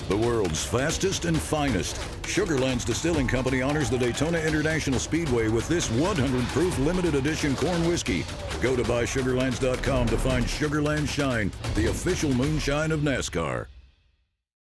The world's fastest and finest. Sugarlands Distilling Company honors the Daytona International Speedway with this 100 proof limited edition corn whiskey. Go to buysugarlands.com to find Sugarlands Shine, the official moonshine of NASCAR.